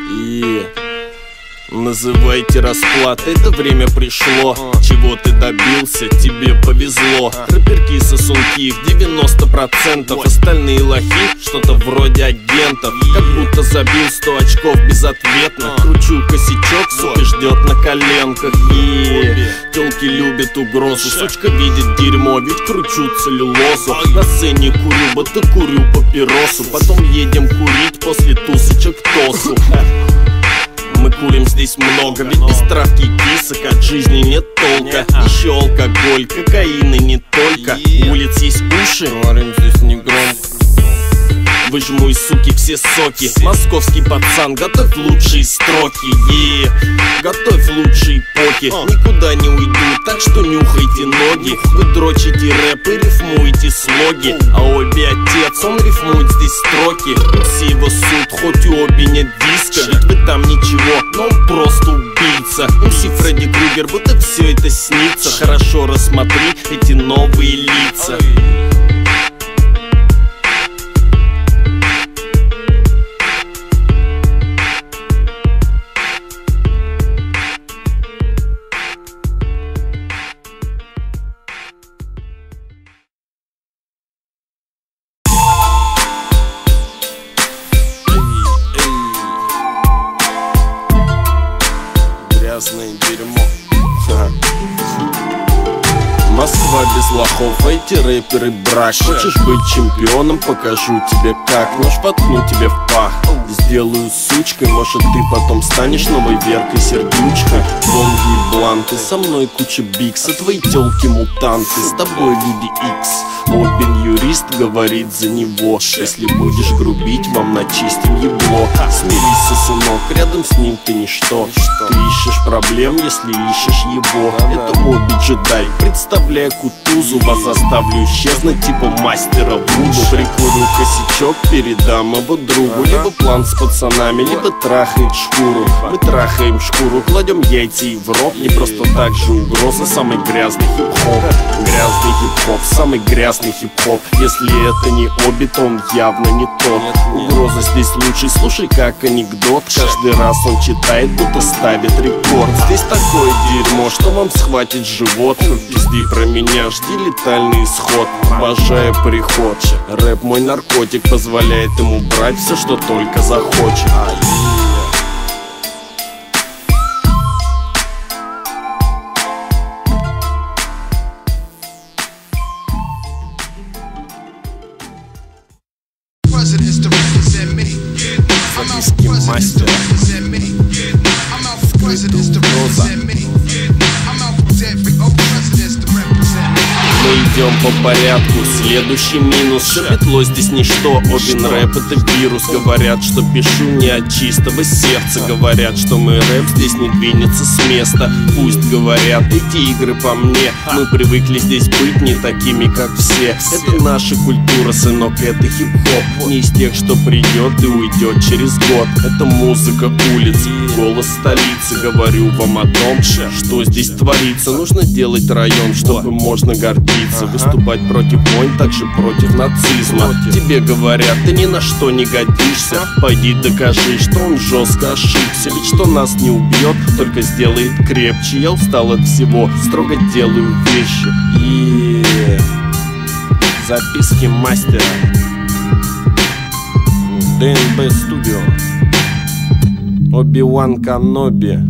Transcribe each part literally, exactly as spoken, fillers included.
И называйте расплаты, это время пришло. Чего ты добился, тебе повезло. Рэперки, сосунки, их девяносто процентов. Остальные лохи, что-то вроде агентов. Как будто забил сто очков безответно. Кручу косячок, сука ждет на коленках. И тёлки любят угрозу, сучка видит дерьмо, ведь кручу целлюлозу. На сцене курю, будто курю папиросу. Потом едем курить после тусочек тосу. Мы курим здесь много, ведь без травки и кисок от жизни нет толка. Еще алкоголь, кокаин и не только. У улиц есть уши, говорим здесь не громко. Выжму из суки все соки. Московский пацан, готовь лучшие строки. Е, готовь лучшие поки. Никуда не уйду, так что нюхайте ноги. Вы дрочите рэп и рифмуете слоги. А обе отец, он рифмует здесь строки. Все его суд, хоть у обе нет диска. Ведь вы там ничего, но он просто убийца. эм си Фредди Крюгер, будто все это снится. Хорошо рассмотри эти новые лица. Дерьмо. Москва без лохов, эти рэперы брак. Хочешь быть чемпионом, покажу тебе как. Нож воткну тебе в пах, сделаю сучкой. Может ты потом станешь новой Веркой Сердючкой. Бомги и бланты, со мной куча бикса. Твои тёлки мутанты, с тобой люди икс. Обин юрист говорит за него. Если будешь грубить, вам начистим ебло. Смирись, сосунок, рядом с ним ты ничто. Ты ищешь проблем, если ищешь его. Это Оби джедай, представляя Кутузу. Вас заставлю исчезнуть, типа мастера Вуду. Прикурю косячок, передам его другу. Либо план с пацанами, либо трахает шкуру. Мы трахаем шкуру, кладем яйца и в рот. Не просто так же угроза, самый грязный хип-хоп. Грязный хип-хоп, самый грязный хип-хоп. Если это не Оби, то он явно не тот. Угроза здесь лучший, слушай как анекдот. Каждый раз он читает, будто ставит рекорд. Здесь такое дерьмо, что вам схватит живот. Пизди про меня, жди летальный исход. Обожаю приход. Рэп мой наркотик, позволяет ему брать все, что только захочет. Записки мастера. Скрытая угроза. Мы идем по порядку, следующий минус. Все петло здесь ничто, Обин рэп это вирус. Говорят, что пишу не от чистого сердца. Говорят, что мой рэп здесь не двинется с места. Пусть говорят, эти игры по мне. Мы привыкли здесь быть не такими, как все. Это наша культура, сынок, это хип-хоп. Не из тех, что придет и уйдет через год. Это музыка улиц, голос столицы. Говорю вам о том, что здесь творится. Нужно делать район, чтобы можно гордиться. Выступать против войн, также против нацизма. Тебе говорят, ты ни на что не годишься. Пойди докажи, что он жестко ошибся. Ведь что нас не убьет, только сделает крепче. Я устал от всего, строго делаю вещи. И записки мастера. ДНБ Студио. Оби-Ван Каноби.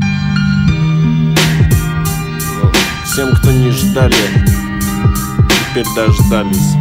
Всем, кто не ждали, теперь дождались.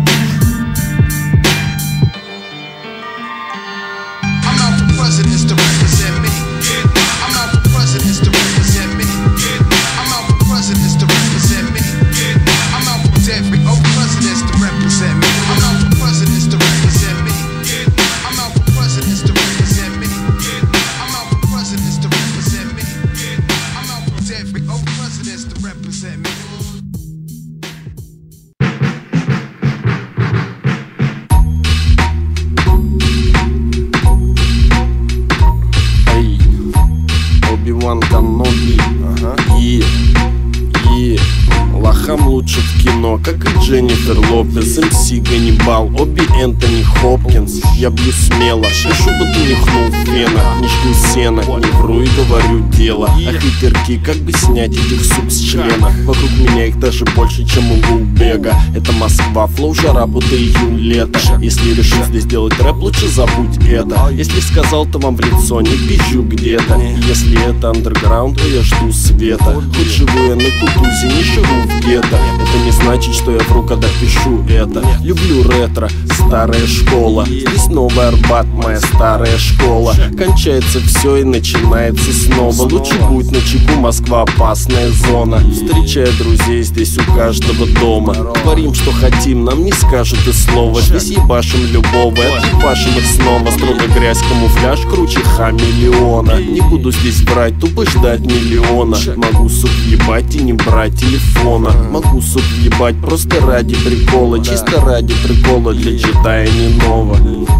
Оби-Ван Каноби. Ага. И, и, лохам лучше лучше в кино, как и Дженнифер Лопес, эм си Ганнибал, Оби Энтони Хопкинс. Я бью смело, пишу бы ты нюхнул фена, не жгу сена, не вру и говорю дело. А хитерки, как бы снять этих сук с члена? Вокруг меня их даже больше, чем у Гулбега. Это Москва, флоу, жара, будто июнь, лето. Если решил здесь делать рэп, лучше забудь это. Если сказал, то вам в лицо, не пизжу где-то. Если это андерграунд, то я жду света. Хоть живу я на Кутузе, не живу в гетто. Это не значит, что я вру, когда пишу это. Люблю ретро, старая школа. Здесь новый Арбат, моя старая школа. Кончается все и начинается снова. Лучше будет на чеку, Москва опасная зона. Встречая друзей здесь у каждого дома. Творим, что хотим, нам не скажут и слова. Здесь ебашим любого, отъебашим их снова. Строго грязь, камуфляж, круче хамелеона. Не буду здесь брать, тупо ждать миллиона. Могу, сук, ебать и не брать телефона. Могу, сук, ебать просто ради прикола. Чисто ради прикола, для джедая не ново.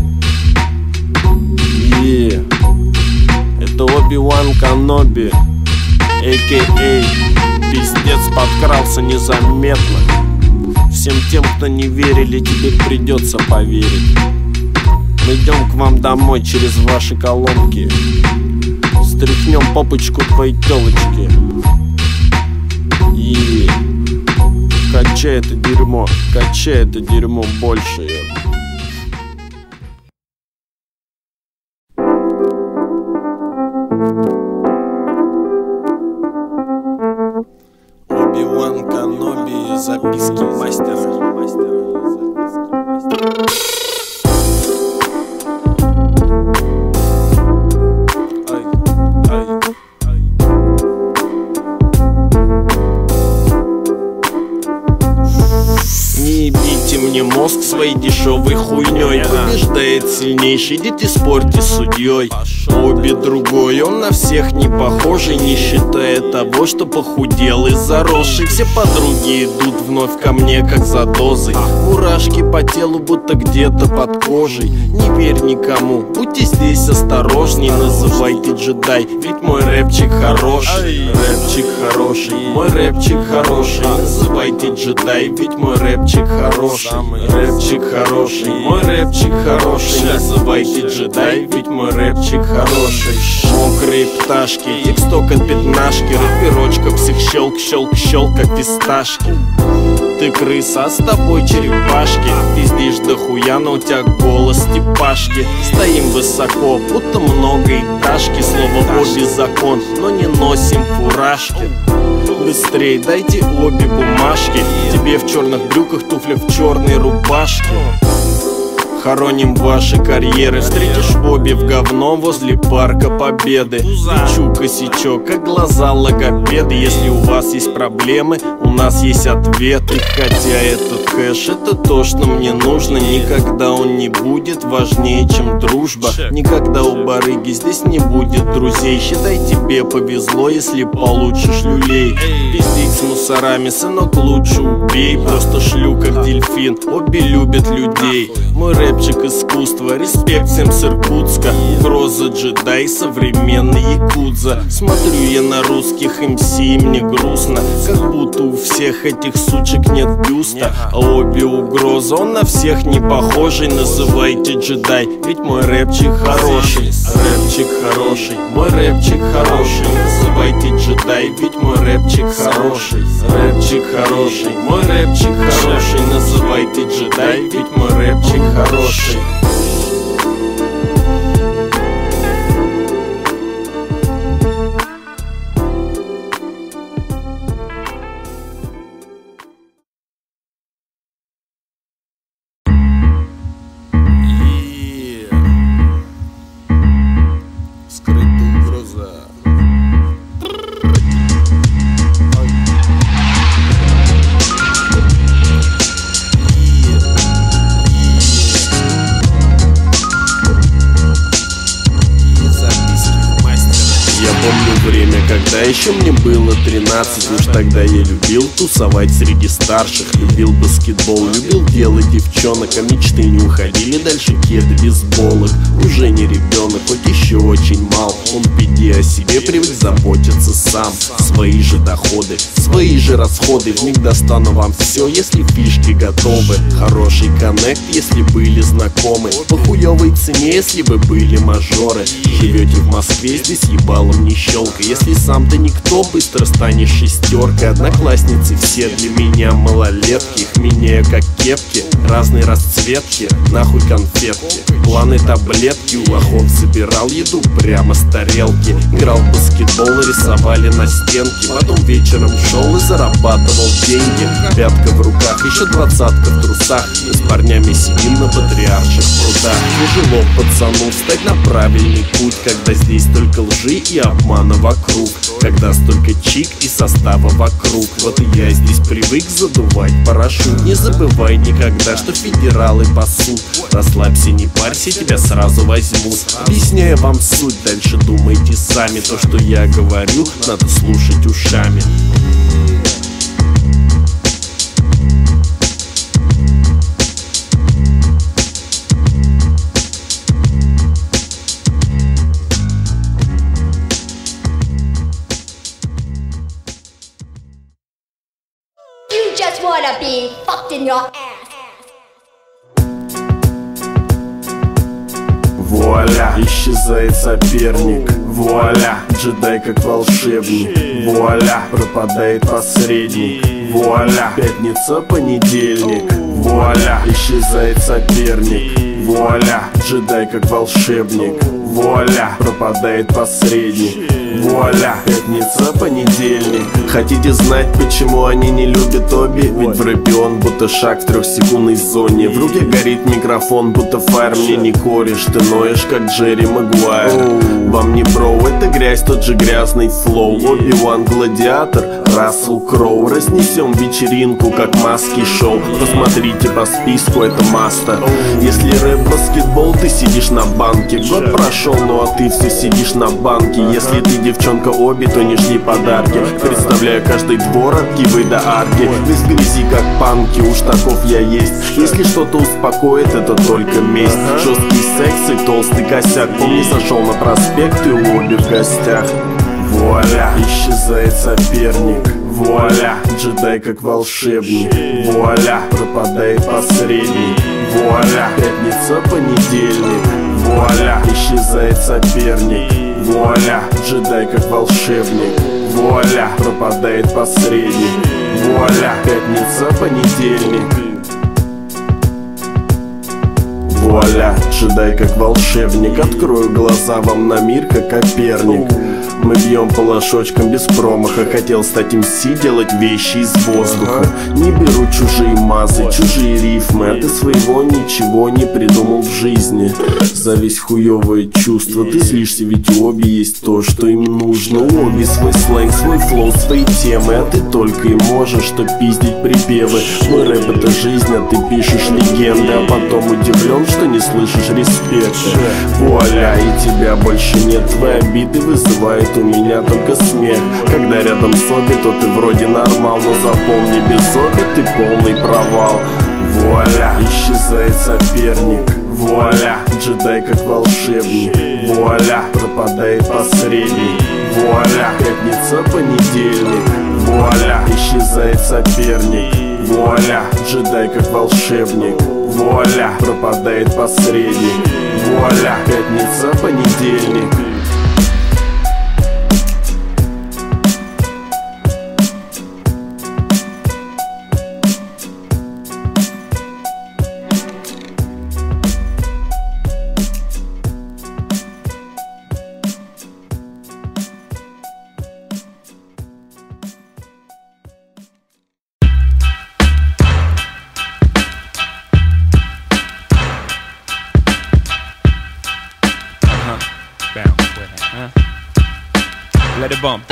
Yeah. Это Оби-Ван Каноби, а.к.а. Пиздец подкрался незаметно. Всем тем, кто не верили, теперь придется поверить. Мы идем к вам домой через ваши колонки. Стряхнем попочку твоей телочки. И качай это дерьмо, качай это дерьмо больше. Оби-Ван Каноби, записки мастера. Не ебите мне мозг своей дешевой хуйней. Побеждает сильнейший, идите спорьте с судьей. Оби другой, он на всех не похожий, не считая того, что похудел и заросший. Все подруги идут вновь ко мне, как за дозой. Мурашки по телу, будто где-то под кожей. Не верь никому, будьте здесь осторожней. Называйте джедай, ведь мой рэпчик хороший. Рэпчик хороший, мой рэпчик хороший. Называйте джедай, ведь мой рэпчик хороший. Рэпчик хороший, мой рэпчик хороший. Называйте джедай, ведь мой рэпчик хороший. Мокрые пташки, тексток от пятнашки. Рэперочка всех щелк-щелк-щелк, как фисташки. Ты крыса, а с тобой черепашки. Пиздишь дохуя, но у тебя голос типашки. Стоим высоко, будто многоэтажки. Слово Оби закон, но не носим фуражки. Быстрей дайте Оби бумажки. Тебе в черных брюках, туфли в черной рубашке. Хороним ваши карьеры. Встретишь Оби в говно возле парка Победы. Печу косячок, как глаза логопеды. Если у вас есть проблемы, у нас есть ответы. Хотя этот кэш, это то, что мне нужно. Никогда он не будет важнее, чем дружба. Никогда у барыги здесь не будет друзей. Считай, тебе повезло, если получишь люлей. Пиздить с мусорами, сынок, лучше убей. Просто шлю, как дельфин. Оби любит людей. Мой рэпчик искусства, респект всем с Иркутска. Угроза джедай, современный якудза. Смотрю я на русских эм си, и мне грустно. Как будто у всех этих сучек нет бюста. А Оби угроза, он на всех не похожий. Называйте джедай, ведь мой рэпчик хороший. Рэпчик хороший, мой рэпчик хороший. Называйте джедай, ведь мой рэпчик хороший. Рэпчик хороший, мой рэпчик хороший. Называйте джедай, ведь мой рэпчик хороший. Скрытая угроза. Помню время, когда еще мне было тринадцать. Уж тогда я любил тусовать среди старших. Любил баскетбол, любил делать девчонок. А мечты не уходили дальше кеды бейсболок. Уже не ребенок, хоть еще очень мал. Он пиди, а о себе привык заботиться сам. Свои же доходы, свои же расходы, в них достану вам все, если фишки готовы. Хороший коннект, если были знакомы, по хуёвой цене, если вы были мажоры. Живете в Москве, здесь ебалом не щелкай. Если сам ты никто, быстро станешь шестеркой. Одноклассницы все для меня малолетки, их меняю как кепки, разные расцветки, нахуй конфетки. Планы таблетки, у лохов забирал еду прямо с тарелки. Играл в баскетбол, рисовали на стенке, потом вечером шел и зарабатывал деньги. Пятка в руках, еще двадцатка в трусах, мы с парнями сидим на патриарших прудах. Тяжело пацану встать на правильный путь, когда здесь только лжи и обмана вокруг, когда столько чик и состава вокруг. Вот и я здесь привык задувать парашют. Не забывай никогда, что федералы пасут. Расслабься, не парься, тебя сразу возьмут. Объясняю вам суть, дальше думайте сами. То, что я говорю, надо слушать ушами. You just wanna be fucked in your ass. Вуаля, исчезает соперник. Вуаля, джедай как волшебник. Вуаля, пропадает посредник. Вуаля, пятница, понедельник. Вуаля, исчезает соперник. Вуаля, джедай как волшебник. Вуаля, пропадает посредник. Вуаля, пятница, понедельник. Хотите знать, почему они не любят обе? Ведь в рэпе он будто шаг в трехсекундной зоне. В руке горит микрофон, будто фаер мне не кореш. Ты ноешь, как Джерри Магуайр. Вам не бро, это грязь, тот же грязный флоу. Оби-Ван Гладиатор, Рассел Кроу. Разнесем вечеринку, как маски шоу. Посмотрите по списку, это маста. Если рэп баскетбол, ты сидишь на банке. Год прошел, ну а ты все сидишь на банке. Если ты девчонка Оби, то не жди подарки. Представляю каждый двор от Кивы до Арки. Без грязи, как панки, уж таков я есть. Если что-то успокоит, это только месть. Жесткий секс и толстый косяк. Помни, сошел на проспект и у Оби в гостях. Вуаля, исчезает соперник. Вуаля, джедай как волшебник. Вуаля, пропадает посредник. Вуаля, пятница, понедельник. Вуаля, исчезает соперник. Вуаля, джедай как волшебник. Вуаля, пропадает посредник. Вуаля, пятница, понедельник. Вуаля, джедай как волшебник. Открою глаза вам на мир, как Коперник. Мы бьем по ложочкам без промаха. Хотел стать эм си, делать вещи из воздуха. Не беру чужие мазы, чужие рифмы. А ты своего ничего не придумал в жизни. За весь хуёвое чувство ты злишься, ведь у Оби есть то, что им нужно. У Оби свой сленг, свой флоу, свои темы. А ты только и можешь, что пиздить припевы. Мой рэп это жизнь, а ты пишешь легенды. А потом удивлен, что не слышишь респекта. Вуаля, и тебя больше нет. Твои обиды вызывают у меня только смех. Когда рядом с Оби, то ты вроде нормал. Но запомни, без Оби ты полный провал. Вуаля, исчезает соперник. Вуаля, джедай как волшебник. Вуаля, пропадает посредник. Вуаля, пятница, понедельник. Вуаля, исчезает соперник. Вуаля, джедай как волшебник. Вуаля, пропадает посредник. Вуаля, пятница, понедельник. Bounce with it, huh? Let it bump though.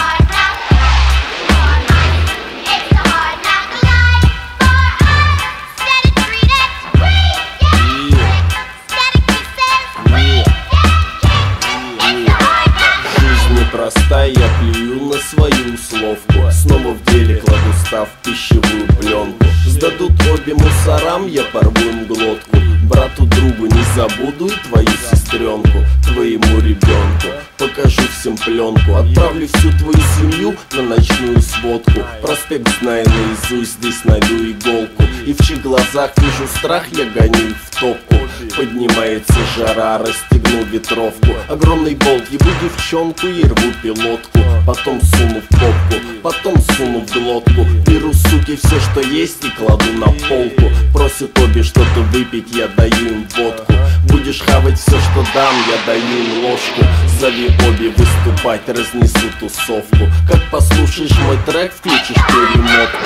Жизнь непростая, я плюю на свою условку. Снова в деле кладу став в пищевую пленку. Сдадут Оби мусорам, я порву им глотку. брату, другу не забуду и твою сестренку, твоему ребенку. Покажу всем пленку, отправлю всю твою семью на ночную сводку. Проспект знаю наизусть, здесь найду иголку. И в чьих глазах вижу страх, я гоню их в топку. Поднимается жара, расстегну ветровку. Огромный болт, ебу девчонку и рву пилотку. Потом суну в попку, потом суну в глотку. Беру, суки, все, что есть и кладу на полку. Просят обе что-то выпить, я даю им водку. Будешь хавать все, что дам, я даю им ложку. Зови обе выступать, разнесу тусовку. Как послушаешь мой трек, включишь перемотку.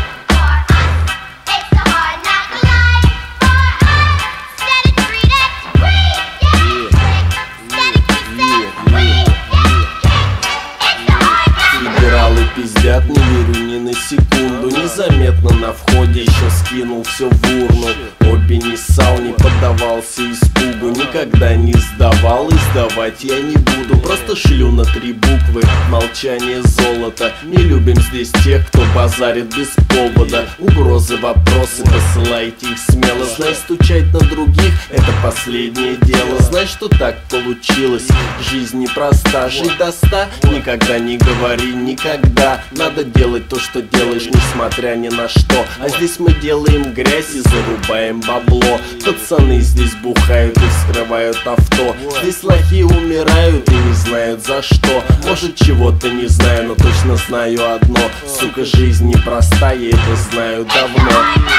Пиздят, не верю ни на секунду. Незаметно на входе еще скинул все в урну. Обе не ссал, не поддавался испугу. Никогда не сдавал и сдавать я не буду. Просто шлю на три буквы, молчание золото. Не любим здесь тех, кто базарит без повода. Угрозы, вопросы, посылайте их смело. Знай, стучать на других — это последнее дело. Знай, что так получилось, жизнь непроста. Жить до ста, никогда не говори никогда. Надо делать то, что делаешь, несмотря ни на что. А здесь мы делаем грязь и зарубаем бабло. Пацаны здесь бухают и вскрывают авто. Здесь лохи умирают и не знают за что. Может, чего-то не знаю, но точно знаю одно: сука, жизнь непроста, я это знаю давно.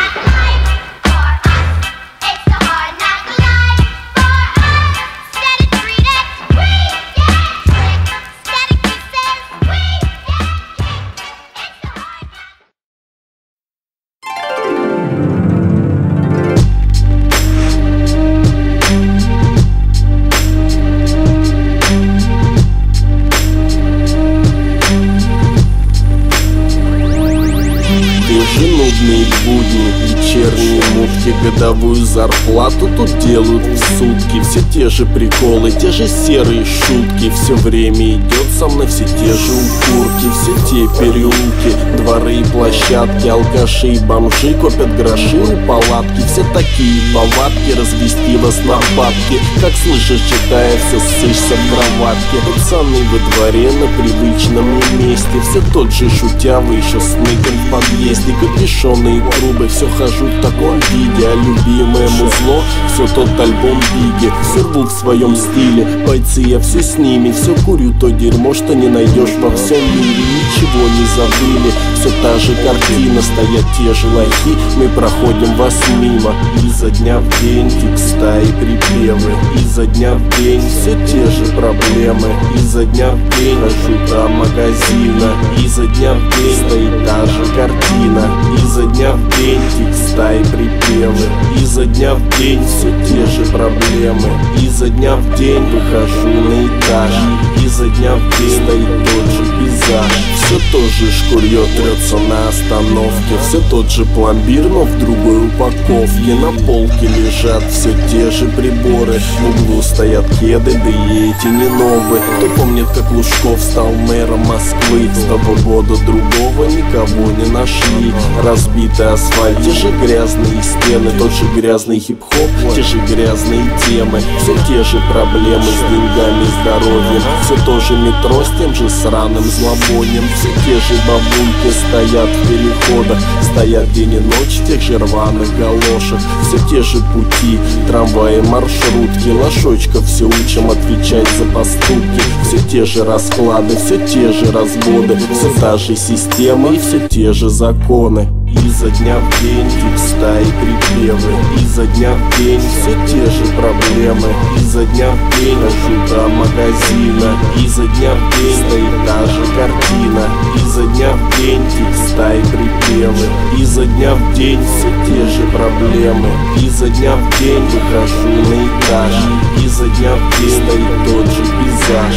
Нудные будни, вечерние мутки, годовую зарплату тут делают в сутки. Все те же приколы, те же серые шутки. Все время идет со мной, все те же укурки. Все те переулки, дворы и площадки. Алкаши и бомжи копят гроши у палатки. Все такие повадки, развести вас на бабки. Как слышишь, читая, все ссышься в кроватке. Пацаны во дворе на привычном мне месте. Все тот же шутявый, еще с ныком в подъезде. Капюшоны и трубы, все хожу в таком виде. А любимое музло, все тот альбом Биги. Все рву в своем стиле, бойцы, я все с ними. Все курю то дерьмо, что не найдешь во всем мире. Ничего не забыли, все та же картина. Стоят те же лохи, мы проходим вас мимо. Изо дня в день текста и припевы. Изо дня в день все те же проблемы. Изо дня в день хожу до магазина. Изо дня в день стоит та же картина. Изо дня в день текста и припевы. Изо дня в день все те же проблемы. Изо дня в день выхожу на этаж. Изо дня в день стоит тот же пейзаж. Все тот же шкурье трется на остановке. Все тот же пломбир, но в другой упаковке. На полке лежат все те же приборы. В углу стоят кеды, да и эти не новые. Кто помнит, как Лужков стал мэром Москвы? С того года другого никого не нашли. Разбитый асфальт, те же грязные стены. Тот же грязный хип-хоп, те же грязные темы. Все те же проблемы с деньгами и здоровьем. Все то же метро с тем же сраным зловонием. Все те же бабульки стоят в переходах. Стоят день и ночь в тех же рваных галошах. Все те же пути, трамваи, маршрутки. Лошочков все учим отвечать за поступки. Все те же расклады, все те же разводы. Все та же система и все те же законы. Изо дня в день текста и припевы. Изо дня в день все те же проблемы. Изо дня в день хожу до магазина. Изо дня в день стоит та же картина. Изо дня в день текста и припевы. Изо дня в день все те же проблемы. Изо дня в день выхожу на этаж. Изо дня в день стоит тот же пейзаж.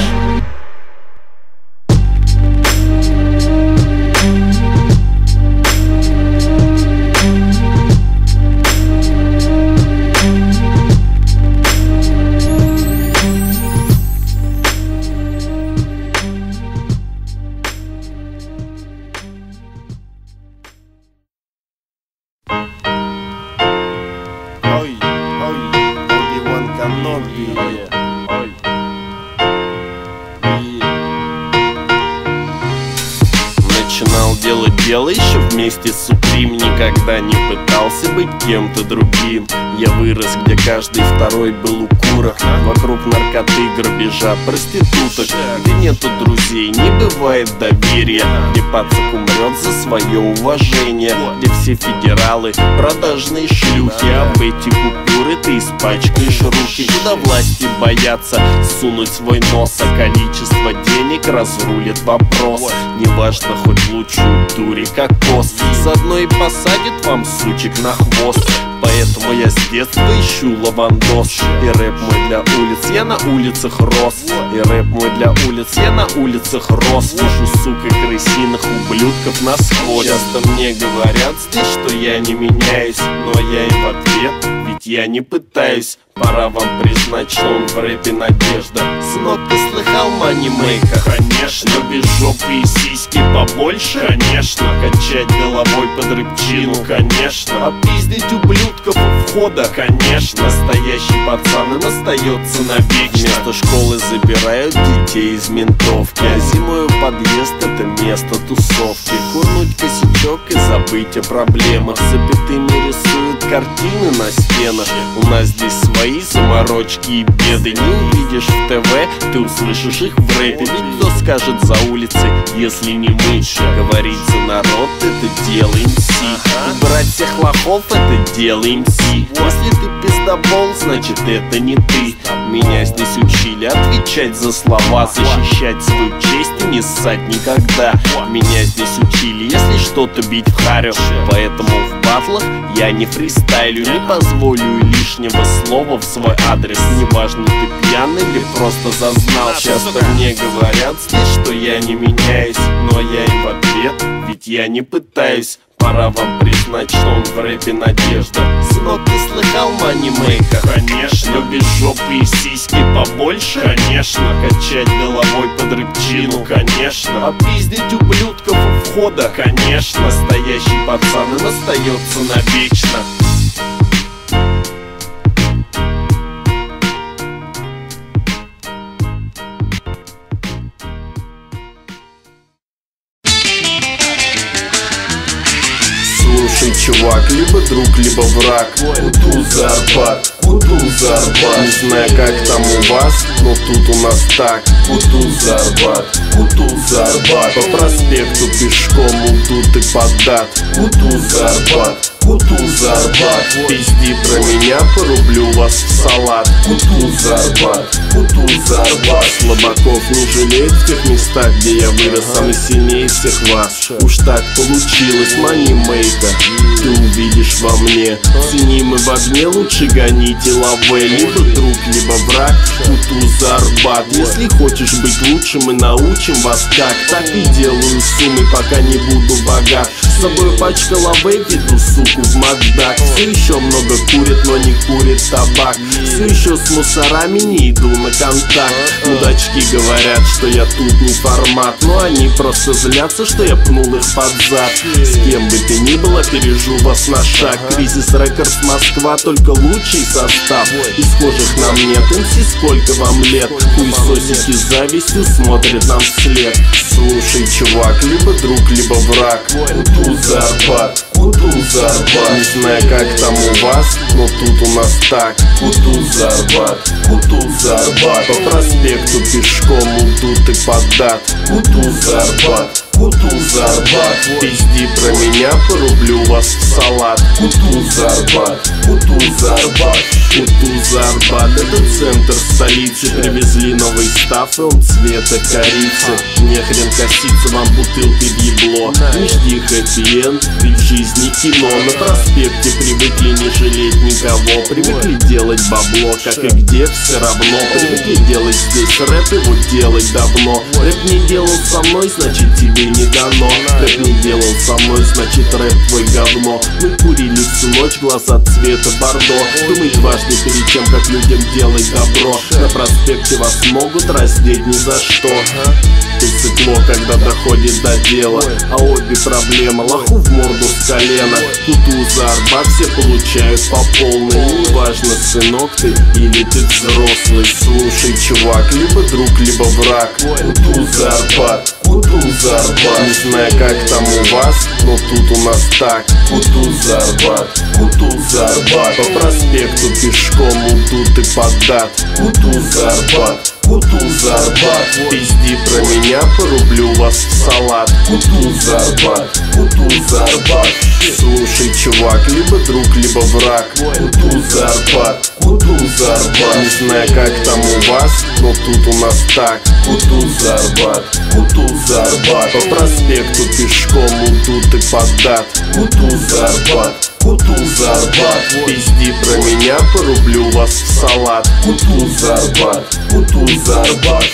дело дело, еще вместе с Supreme. Никогда не пытался быть кем-то другим. Я вырос, где каждый второй был укурок. Вокруг наркоты, грабежа, проституток. Где нету друзей, не бывает доверия. Где пацак умрет за свое уважение. Где все федералы, продажные шлюхи. А в эти купюры ты испачкаешь руки. Куда власти боятся сунуть свой нос, а количество денег разрулит вопрос. Неважно, хоть лучшую дури кокос, заодно и посадит вам сучек на хвост. Поэтому я с детства ищу лавандос. И рэп мой для улиц, я на улицах рос. И рэп мой для улиц, я на улицах рос. Вижу, сука, крысиных ублюдков на сходе. Часто мне говорят здесь, что я не меняюсь, но я им в ответ, ведь я не пытаюсь. Пора вам признать, что он в рэпе надежда. Сынок, ты слыхал манимейка? Конечно. Любишь жопы и сиськи побольше? Конечно. Качать головой под рыбчину? Конечно. Опиздить ублюдков у входа? Конечно. Настоящий пацан им остается навечно. Вместо школы забирают детей из ментовки, а зимой у подъезд это место тусовки. Курнуть косячок и забыть о проблемах. Запятыми рисуют картины на стенах. У нас здесь свои заморочки и беды. Не увидишь в ТВ, ты услышишь их в рэпе. Ведь кто скажет за улицей, если не мы? Говорить за народ — это дело эм си. Убрать всех лохов — это дело эм си. Если ты пиздобол, значит это не ты. Меня здесь учили отвечать за слова, защищать свою честь и не ссать никогда. Меня здесь учили, если что-то бить в харю. Поэтому в батлах я не фристайлю, не позволю лишнего слова в свой адрес. Неважно, ты пьяный или просто зазнал. Часто мне говорят здесь, что я не меняюсь, но я им в ответ, ведь я не пытаюсь. Пора вам признать, что он в рэпе надежда. Сынок, ты слыхал манимейка? Конечно. Любишь жопы и сиськи побольше? Конечно. Качать головой под рыбчину? Конечно. Опиздить ублюдков у входа? Конечно. Настоящий пацан им остается навечно. Слушай, чувак, либо друг, либо враг. Буду за Арбат, буду за Арбат. Не знаю, как там у вас, но тут у нас так. Буду за Арбат, буду за Арбат. По проспекту пешком уйдут и поддат. Буду за Арбат, буду за Арбат. Пизди про меня, порублю вас в салат. Буду за Арбат, буду за Арбат. Слабаков не жалеть в тех местах, где я вырос, самый сильнее всех вас. Уж так получилось, манимейка, ты увидишь во мне. Ценимый в огне, лучше гоните лаве. Либо друг, либо враг, буду за Арбат. Если хочешь быть лучше, мы научим вас как. Так и делаю суммы, пока не буду богат. С собой пачка лаве, веду суку в Макдак. Все еще много курят, но не курит табак. Все еще с мусорами не иду на контакт. Мудачки говорят, что я тут не формат, но они просто злятся, что я пнул их под зад. С кем бы ты ни был, опережу вас на шаг. Кризис Рекордс Москва, только лучший состав. И схожих нам нет, эм си сколько вам лет? Хуесосики с завистью смотрят нам вслед. Слушай, чувак, либо друг, либо враг. Буду за Арбат, буду за Арбат. Не знаю, как там у вас, но тут у нас так. Буду за Арбат, буду за Арбат. По проспекту пешком уйдут и поддат. Буду за Арбат, буду за Арбат. Пизди про меня, порублю вас в салат. Буду за Арбат, буду за Арбат. Буду за Арбат, это центр столицы. Привезли новый став, и он цвета корицы. Нехрен коситься вам бутылкой в ебло. Не жди хэппи-энд, ведь в жизни кино. На проспекте привыкли не жалеть никого. Привыкли делать бабло, как и где все равно. Привыкли делать здесь рэп, его делать давно. Рэп не делал со мной, значит тебе не дано. Рэп не делал со мной, значит рэп твой говно. Мы курили всю ночь, глаза цвета бордо. Думай дважды перед тем, как людям делать добро. На проспекте вас могут раздеть ни за что. Ты сыкло, когда доходит до дела, а обе проблема, лоху в морду с колена. Туду за Арбат все получают по полной. Неважно, сынок ты или ты взрослый. Слушай, чувак, либо друг, либо враг. Туду за Арбат, Кутузар-Арбат. Не знаю, как там у вас, но тут у нас так. Кутузар-Арбат, Кутузар-Арбат. По проспекту пешком идут и подат. Кутузар-Арбат, Кутузар-Арбат. Пизди про меня, порублю вас в салат. Кутузар-Арбат, Кутузар-Арбат. Слушай, чувак, либо друг, либо враг. Кутузар-Арбат, Кутузар-Арбат. Не знаю, как там у вас, но тут у нас так. Кутузар-Арбат, Кутузар-Арбат. По проспекту пешком идут и подат. Кутузар-Арбат, Кутузар-Арбат. Пизди про меня, порублю вас в салат. Кутузар-Арбат, Кутузар-Арбат.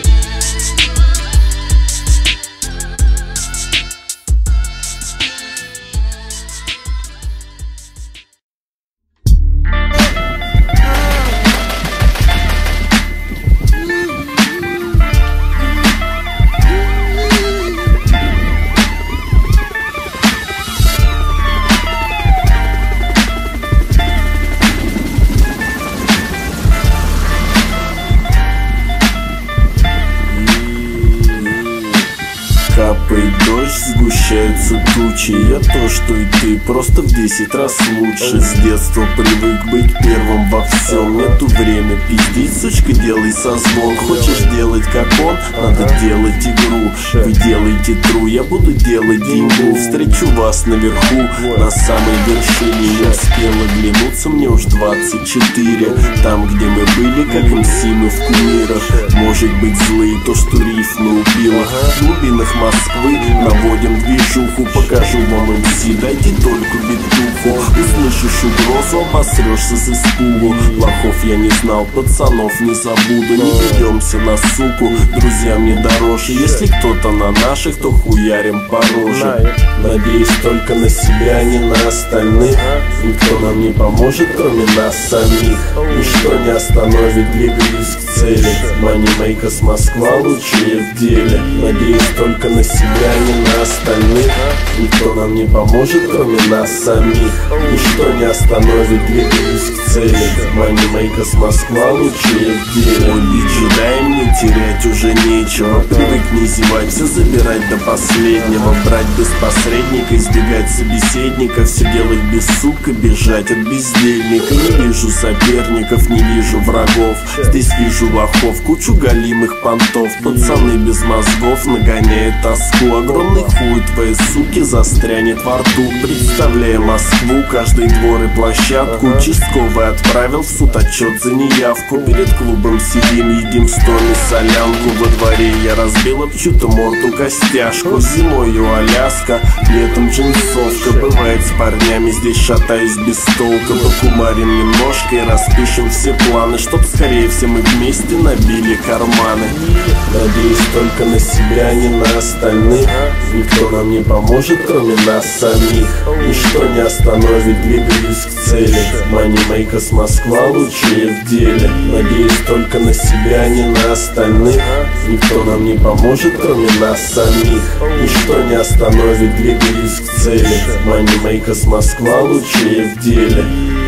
Капает дождь, сгущаются тучи. Я то, что и ты, просто в десять раз лучше. С детства привык быть первым во всем. Нету время пиздить, сучка, делай созвон. Хочешь делать как он, надо делать игру. Вы делаете тру, я буду делать деньгу. Встречу вас наверху, на самой вершине. Не успела глянуться, мне уж двадцать четыре. Там, где мы были, как эм си мы в кумирах. Может быть злые, то что рифмы у пилах. В глубинах Москвы наводим движуху. Покажу вам эм си, дайте только битуху. Услышишь угрозу, обосрешься с испугу. Лохов я не знал, пацанов не забуду. Не ведемся на суку, друзья мне дороже. Если кто-то на наших, то хуярим по роже. Надеюсь только на себя, а не на остальных. Никто нам не поможет, кроме нас самих. Ничто не остановит, двигаюсь к цели. Moneymakers Москва лучшие в деле. Надеюсь только на себя, а не на остальных. Никто нам не поможет, кроме нас самих. Ничто не остановит, двигаюсь к цели. Moneymakers Москва лучшие в деле. Ой, бичи, дай мне терять уже нечего. Привык не зевать, все забирать до последнего. Брать без посредника, избегать собеседника. Все делать без сука, бежать от бездельника. Не вижу соперников, не вижу врагов. Здесь вижу лохов, кучу галимых понтов. Пацаны без мозгов нагоняет тоску. Огромный хуй твоей суки застрянет во рту. Представляя Москву, каждый двор и площадку. Участковый отправил в суд отчет за неявку. Перед клубом сидим, едим в стоме солянку. Во дворе я разбил об чью-то морду костяшку. Зимою Аляска, летом джинсовка. Бывает с парнями, здесь шатаюсь без толка. Покумарим немножко и распишем все планы, чтоб скорее все мы вместе набили карманы. Надеюсь только на себя, а не на остальных. Никто нам не поможет, кроме нас самих. Ничто не остановит, двигаюсь к цели. Moneymakers Москва лучшие в деле. Надеюсь только на себя, а не на остальных. Никто нам не поможет, кроме нас самих. Ничто не остановит, двигаюсь к цели. Moneymakers Москва лучшие в деле.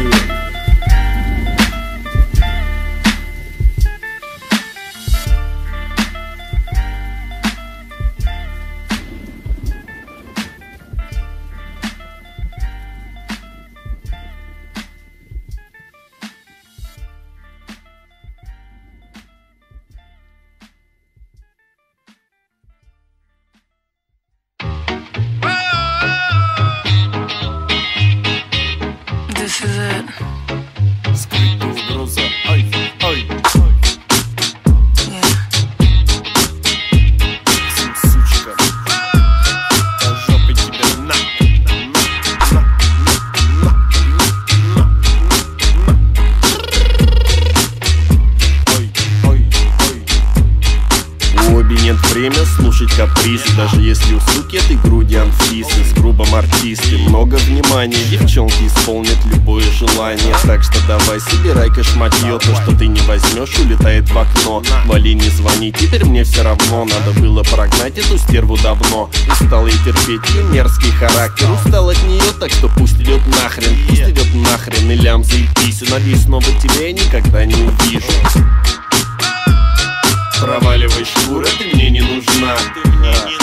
This is it. Скрытая угроза, ай, ай. Yeah. Сучка, по жопе тебе на, на, на, на, на, на. Ой, ой, ой. У обе нет время слушать капризы. Даже если у суки этой груди анфисы. С грубом артисты, много внимания. Девчонки исполнят любое желание. Так что давай, собирай кошматье. То, что ты не возьмешь, улетает в окно. Вали, не звони, теперь мне все равно. Надо было прогнать эту стерву давно. Устал я терпеть ее мерзкий характер. Устал от нее, так что пусть идет нахрен. Пусть идет нахрен и лям заебись. И надеюсь, снова тебя я никогда не увижу. Проваливай, шкура, ты мне не нужна.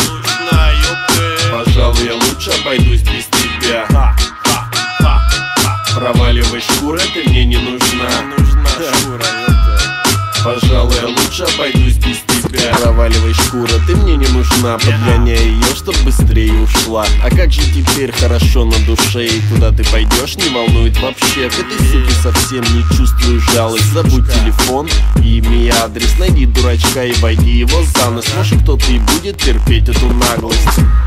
Проваливай, шкура, ты мне не нужна. Подгоняй ее, чтоб быстрее ушла. А как же теперь хорошо на душе? И куда ты пойдешь, не волнует вообще. К этой суке совсем не чувствую жалость. Забудь телефон, имя и адрес. Найди дурачка и войди его за нос. Может, кто-то и будет терпеть эту наглость.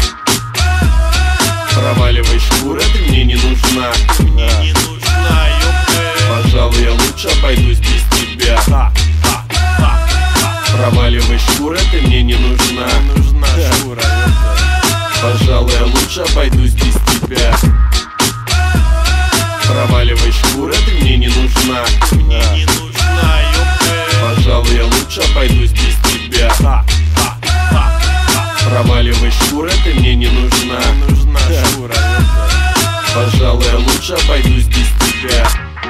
Проваливай, шкура, ты мне не нужна. Мне не нужна, ёпте. Пожалуй, я лучше обойдусь без тебя. Проваливай, шкура, ты мне не нужна. Нужна шкура, пожалуй, я лучше обойдусь без тебя. Проваливай, шкура, ты мне не нужна. Мне не нужна, ёпте. Пожалуй, я лучше обойдусь без тебя. Проваливай, шкура, ты мне не нужна. Нужна шкура, пожалуй, я лучше обойдусь без тебя.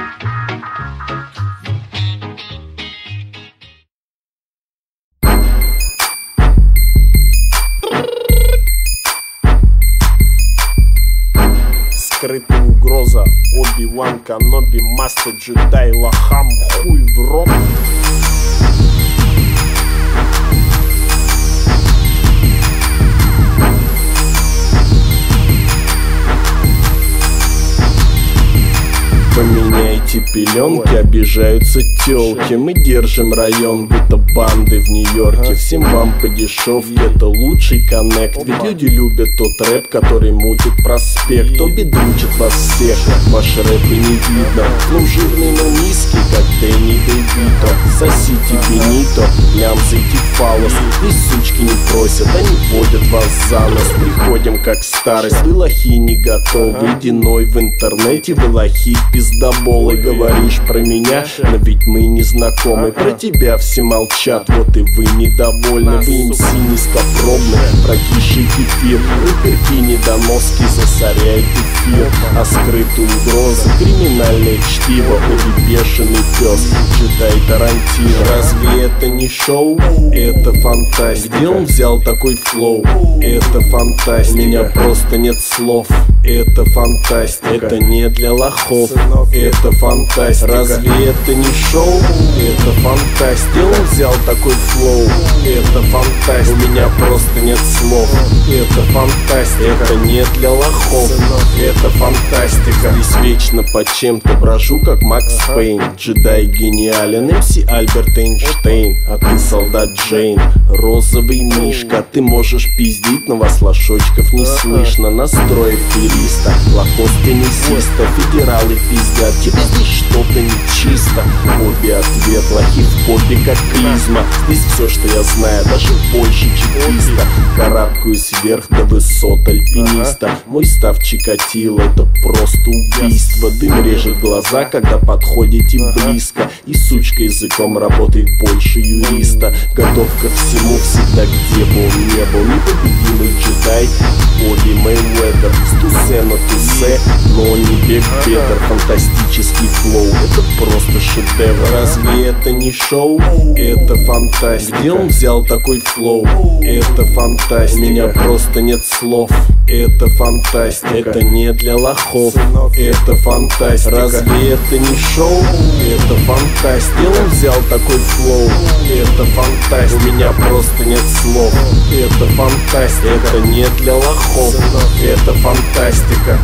Скрытая угроза, Оби-Ван Каноби, Мастер Джедай, Лохам, хуй в рот. Поменяйте пеленки, обижаются тёлки. Мы держим район, будто банды в Нью-Йорке. Всем вам по дешевке, это лучший коннект. Ведь люди любят тот рэп, который мутит проспект. Оби дручит вас всех, ваш рэп и не видно. Ну жирный, но низкий, как Дэнни Девито. Сосите Бенито, лямзайте фалос. Здесь сучки не просят, они водят вас за нос. Приходим как старость, вы лохи не готовы. Ледяной в интернете, вы лохи пиздоболы. Говоришь про меня, но ведь мы не знакомы. Про тебя все молчат, вот и вы недовольны. Вы эм си низкопробны, прокисший кефир. Рэперки недоноски засоряют эфир. А скрытую угрозу, криминальное чтиво. Оби бешеный пес, Джедай Тарантино. Разве это не шоу? Это фантастика. Где он взял такой флоу? Это фантастика. У меня просто нет слов. Это фантастика. Это не для лохов. Это фантастика. Разве это не шоу? Это фантастика. Где он взял такой флоу? Это фантастика. У меня просто нет слов. Это фантастика. Это не для лохов. Это фантастика. Здесь вечно по чем-то брожу, как Макс Пейн. Джедай гениален, эм си Альберт Эйнштейн. А ты солдат Джейн, розовый мишка. Ты можешь пиздить, но вас лошочков не слышно. Настрой фериста, лохов теннисиста. Федералы пиздят, тебе здесь что-то нечисто. Оби ответ, лохи в попе как клизма. Здесь все, что я знаю, даже больше чекиста. Карабкаюсь вверх до высот альпиниста. Мой став Чикатило, это просто убийство. Дым режет глаза, когда подходите близко. И сучка языком работает больше юриста. Готов ко всему всегда, где бы он не был. Непобедимый джедай, Оби Мэйвезер. Стусе на тусе, но не Биг Бедер. Фантастический флоу, это просто шедевр. Разве это не шоу? Это фантастика. Где он взял такой флоу? Это фантастика. У меня просто нет слов. Это фантастика. Это не для лохов. Это фантастика. Разве это не шоу? Это фантастика. Где он взял такой флоу? Это фантастика. У меня просто нет слов. Это фантастика. Это не для лохов. Это фантастика.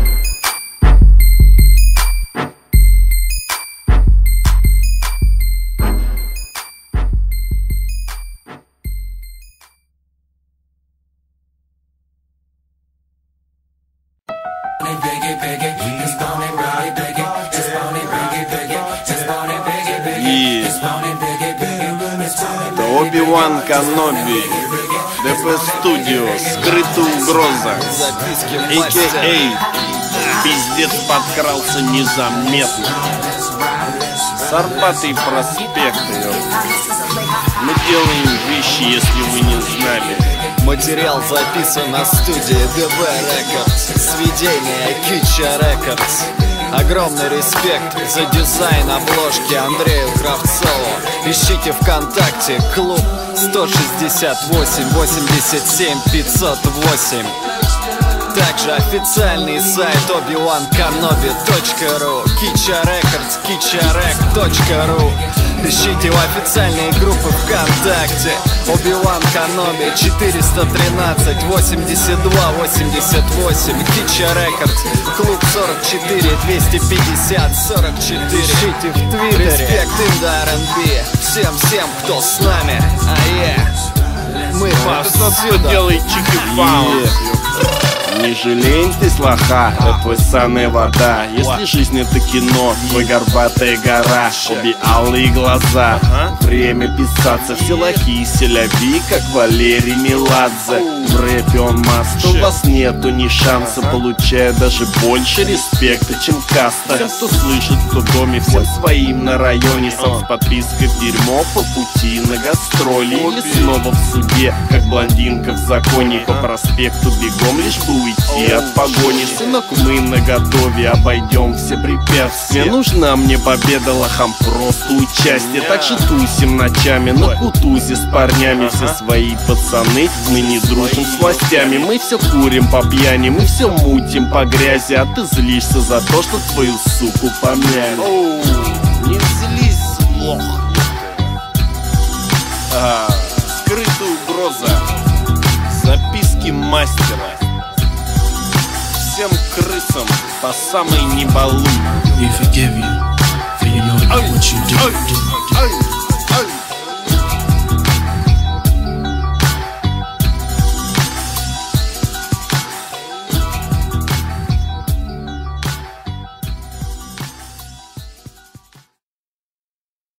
Это Оби-Ван Каноби, ди пи Studio, скрытая угроза, а ка а пиздец подкрался незаметно. С Арбата проспект, мы делаем вещи, если вы не знали. Материал записан на студии ди ви Records, сведение Kitcha Records. Огромный респект за дизайн обложки Андрею Кравцову. Ищите ВКонтакте клуб сто шестьдесят восемь восемьдесят семь пятьсот восемь. Также официальный сайт оби ван каноби точка ру, Kitcha Records, kitcha rec точка ру. Ищите в официальной группы ВКонтакте. Оби-Ван Каноби четыреста тринадцать восемьдесят два восемьдесят восемь. Кича Рекордс, клуб сорок четыре двести пятьдесят сорок четыре. Ищите в Твиттере. Респект Инда ар энд би. Всем-всем, кто с нами. А е Мы повсюду. Делай чики-паунс. Не жалеем ты слаха, это твой сан и вода. Если жизнь это кино, твой горбатая гора. Обе алые глаза, время писаться. Все лохи и селяви, как Валерий Меладзе. В рэпе он мастер, у вас нету ни шанса. Получая даже больше респекта, чем каста. Всем, кто слышит, кто в доме, всем своим на районе. Сам с подпиской в дерьмо по пути на гастроли. Или снова в суде, как блондинка в законе. По проспекту бегом, лишь бы уйти от погони. Сынок, мы наготове, обойдем все препятствия. Нужна мне победа, лохам просто участие. Так же тусим ночами на кутузе с парнями. Все свои пацаны, мы не дружим с властями. Мы все курим по пьяни, мы все мутим по грязи. А ты злишься за то, что твою суку помяли. Оу, не злись, лох. А, скрытая угроза. Записки мастера. Всем крысам по самой не балуй. We forgive you, for you know that what you do, do, do.